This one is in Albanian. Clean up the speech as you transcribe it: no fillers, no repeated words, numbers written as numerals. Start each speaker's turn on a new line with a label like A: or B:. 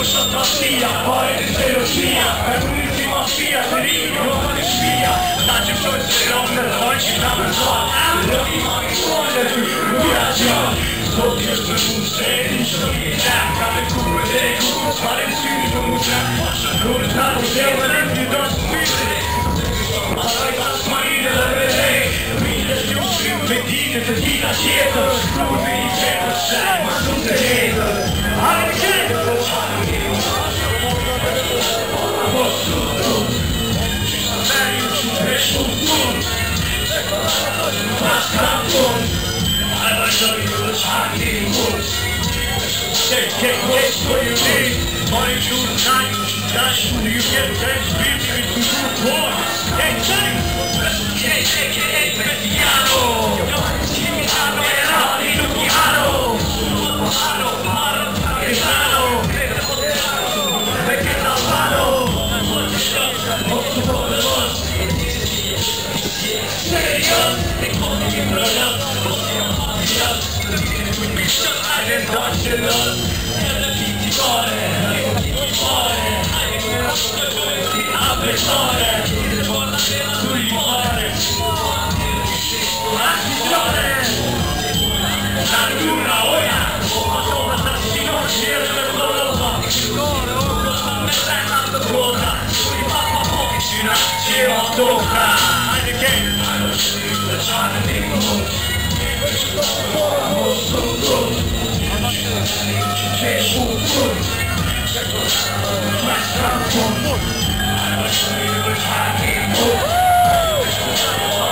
A: sotto spia, poi di gelosia, per un'ultima spia, se ridono di spia, tanto sono se non per noi ci danno so, lo rimane fuori viaggio. Tokyo seni şöyle Kale kuvvete kuvvet Valensini kuvvet Kurtar devlet gidiyoruz bizi Alay basmayı da verey Millet yoksun Medine de dina şiyete Kurbi içeri sen Masum deyde Hareket Bozuldu Ben için beş buldum Başkandım I will show you the shiny woods. Take what you need. Money to the night. Dash when you get that speed. You can do more. Hey, Johnny. Hey, Messiano. Chimiano e Rani Luciano. Maro, Paesano. Perché non vado? Molto poderoso. Serious. I didn't touch it up. I